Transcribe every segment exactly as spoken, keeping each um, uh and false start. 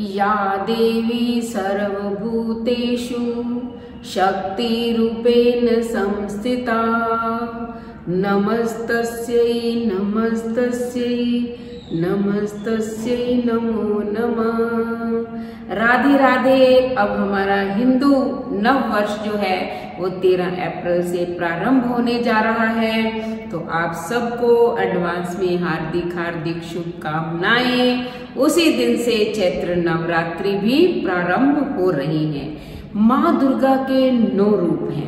या देवी सर्वभूतेषु शक्तिरूपेण संस्थिता नमस्तस्यै नमस्तस्यै नमस्तस्यै नमो नमः। राधे राधे। अब हमारा हिंदू नव वर्ष जो है वो तेरह अप्रैल से प्रारंभ होने जा रहा है, तो आप सबको एडवांस में हार्दिक हार्दिक शुभकामनाएं। उसी दिन से चैत्र नवरात्रि भी प्रारंभ हो रही है। माँ दुर्गा के नौ रूप हैं,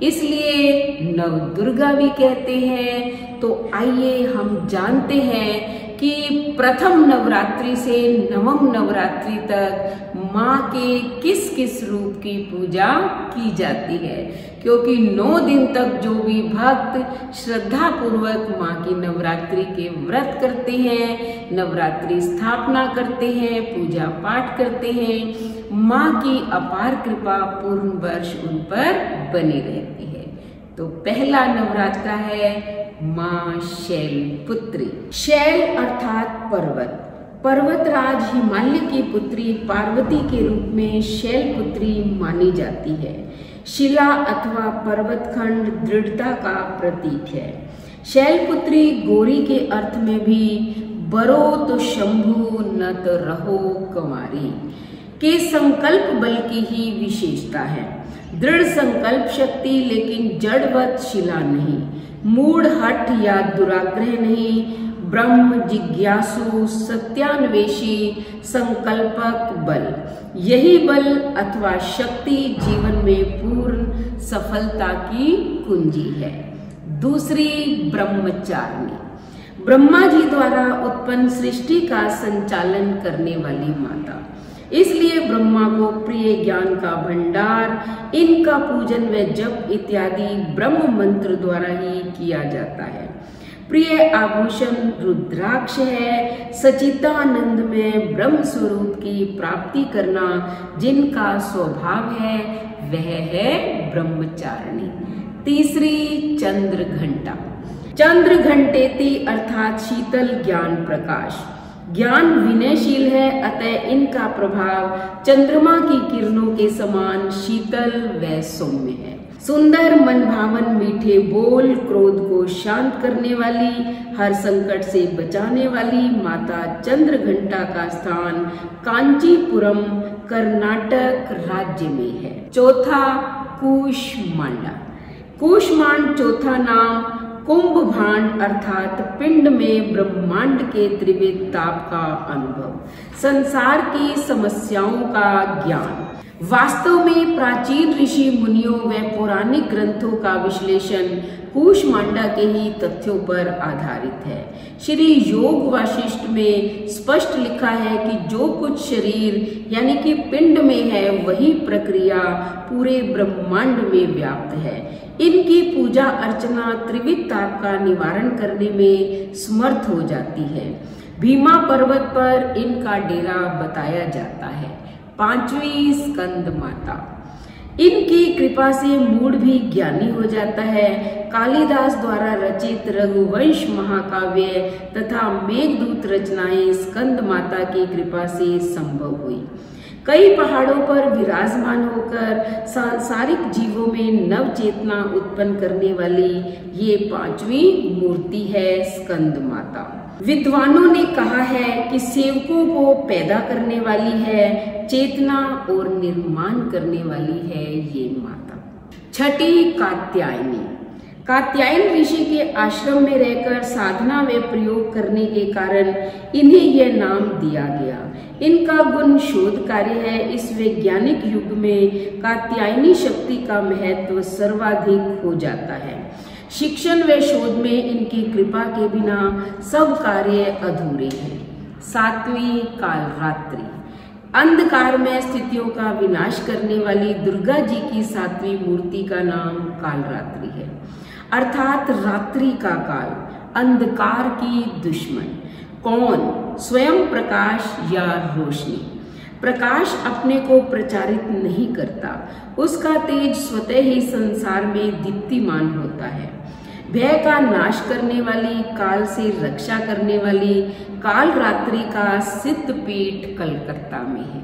इसलिए नव दुर्गा भी कहते हैं। तो आइए हम जानते हैं कि प्रथम नवरात्रि से नवम नवरात्रि तक माँ के किस किस रूप की पूजा की जाती है, क्योंकि नौ दिन तक जो भी भक्त श्रद्धा पूर्वक माँ की नवरात्रि के व्रत करते हैं, नवरात्रि स्थापना करते हैं, पूजा पाठ करते हैं, माँ की अपार कृपा पूर्ण वर्ष उन पर बनी रहती है। तो पहला नवरात्र है माँ शैलपुत्री। शैल अर्थात पर्वत। पर्वतराज हिमालय की पुत्री पार्वती के रूप में शैलपुत्री मानी जाती है। शिला अथवा पर्वतखंड दृढ़ता का प्रतीक है। शैलपुत्री गौरी के अर्थ में भी बरो तो शंभु न तो रहो कंवारी के संकल्प बल की ही विशेषता है। दृढ़ संकल्प शक्ति, लेकिन जड़वत शिला नहीं, मूढ़ हठ या दुराग्रह नहीं, ब्रह्म जिज्ञासु सत्यान्वेषी संकल्पक बल, यही बल अथवा शक्ति जीवन में पूर्ण सफलता की कुंजी है। दूसरी ब्रह्मचारिणी। ब्रह्मा जी द्वारा उत्पन्न सृष्टि का संचालन करने वाली माता, इसलिए ब्रह्मा को प्रिय ज्ञान का भंडार, इनका पूजन व जप इत्यादि ब्रह्म मंत्र द्वारा ही किया जाता है। प्रिय आभूषण रुद्राक्ष है। सचिदानंद में ब्रह्म स्वरूप की प्राप्ति करना जिनका स्वभाव है वह है ब्रह्मचारिणी। तीसरी चंद्र घंटा। चंद्र घंटेति अर्थात शीतल ज्ञान प्रकाश। ज्ञान विनयशील है, अतः इनका प्रभाव चंद्रमा की किरणों के समान शीतल व सौम्य है। सुंदर मनभावन मीठे बोल, क्रोध को शांत करने वाली, हर संकट से बचाने वाली माता चंद्र घंटा का स्थान कांचीपुरम कर्नाटक राज्य में है। चौथा कूष्मांडा। कूष्मांड चौथा नाम कुंभ भांड अर्थात पिंड में ब्रह्मांड के त्रिविध ताप का अनुभव, संसार की समस्याओं का ज्ञान। वास्तव में प्राचीन ऋषि मुनियों व पौराणिक ग्रंथों का विश्लेषण कूष्मांडा के ही तथ्यों पर आधारित है। श्री योग वासिष्ठ में स्पष्ट लिखा है कि जो कुछ शरीर यानी कि पिंड में है वही प्रक्रिया पूरे ब्रह्मांड में व्याप्त है। इनकी पूजा अर्चना त्रिविध ताप का निवारण करने में समर्थ हो जाती है। भीमा पर्वत पर इनका डेरा बताया जाता है। पांचवी स्कंद माता। इनकी कृपा से मूढ़ भी ज्ञानी हो जाता है। कालिदास द्वारा रचित रघुवंश महाकाव्य तथा मेघदूत रचनाएं स्कंद माता की कृपा से संभव हुई। कई पहाड़ों पर विराजमान होकर सांसारिक जीवों में नव चेतना उत्पन्न करने वाली ये पांचवी मूर्ति है स्कंद माता। विद्वानों ने कहा है कि सेवकों को पैदा करने वाली है, चेतना और निर्माण करने वाली है ये माता। छठी कात्यायनी। कात्यायन ऋषि के आश्रम में रहकर साधना व प्रयोग करने के कारण इन्हें यह नाम दिया गया। इनका गुण शोध कार्य है। इस वैज्ञानिक युग में कात्यायनी शक्ति का महत्व सर्वाधिक हो जाता है। शिक्षण व शोध में इनकी कृपा के बिना सब कार्य अधूरे हैं। सातवीं कालरात्रि। अंधकार में स्थितियों का विनाश करने वाली दुर्गा जी की सातवीं मूर्ति का नाम कालरात्रि है, अर्थात रात्रि का काल, अंधकार की दुश्मन। कौन? स्वयं प्रकाश या रोशनी। प्रकाश अपने को प्रचारित नहीं करता, उसका तेज स्वतः ही संसार में दीप्तिमान होता है। भय का नाश करने वाली, काल से रक्षा करने वाली काल रात्रि का सिद्ध पीठ कलकत्ता में है।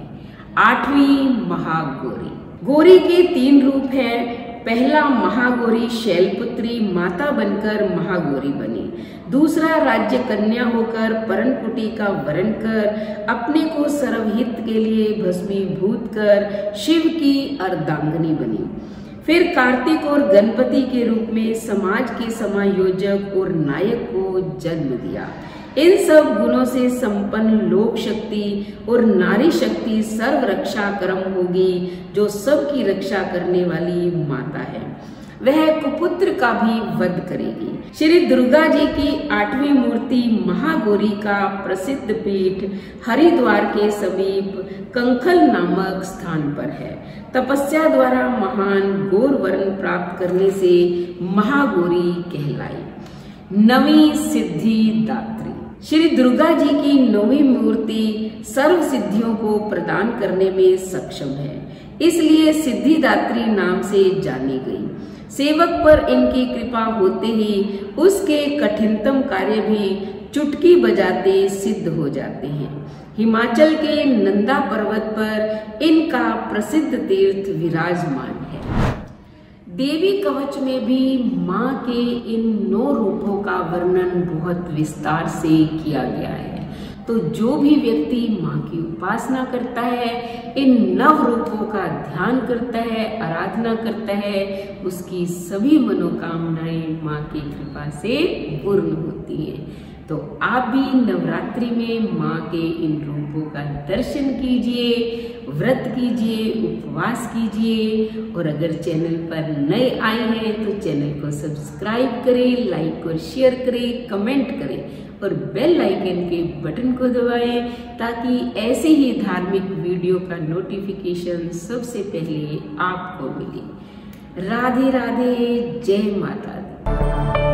आठवीं महागौरी। गौरी के तीन रूप हैं। पहला, महागौरी शैलपुत्री माता बनकर महागौरी बनी। दूसरा, राज्य कन्या होकर पर्णकुटी का वरण कर अपने को सर्वहित के लिए भस्मीभूत कर शिव की अर्धांगिनी बनी। फिर कार्तिक और गणपति के रूप में समाज के समायोजक और नायक को जन्म दिया। इन सब गुणों से संपन्न लोक शक्ति और नारी शक्ति सर्व रक्षा कर्म होगी, जो सबकी रक्षा करने वाली माता है। वह कुपुत्र का भी वध करेगी। श्री दुर्गा जी की आठवीं मूर्ति महागौरी का प्रसिद्ध पीठ हरिद्वार के समीप कंखल नामक स्थान पर है। तपस्या द्वारा महान गौर वर्ण प्राप्त करने से महागौरी कहलाई। नवीं सिद्धिदात्री। श्री दुर्गा जी की नौवीं मूर्ति सर्व सिद्धियों को प्रदान करने में सक्षम है, इसलिए सिद्धिदात्री नाम से जानी गई। सेवक पर इनकी कृपा होते ही उसके कठिनतम कार्य भी चुटकी बजाते सिद्ध हो जाते हैं। हिमाचल के नंदा पर्वत पर इनका प्रसिद्ध तीर्थ विराजमान है। देवी कवच में भी माँ के इन नौ रूपों का वर्णन बहुत विस्तार से किया गया है। तो जो भी व्यक्ति माँ की उपासना करता है, इन नव रूपों का ध्यान करता है, आराधना करता है, उसकी सभी मनोकामनाएं माँ की कृपा से पूर्ण होती हैं। तो आप भी नवरात्रि में माँ के इन रूपों का दर्शन कीजिए, व्रत कीजिए, उपवास कीजिए। और अगर चैनल पर नए आए हैं तो चैनल को सब्सक्राइब करें, लाइक और शेयर करें, कमेंट करें और बेल आइकन के बटन को दबाएं, ताकि ऐसे ही धार्मिक वीडियो का नोटिफिकेशन सबसे पहले आपको मिले। राधे राधे, जय माता दी।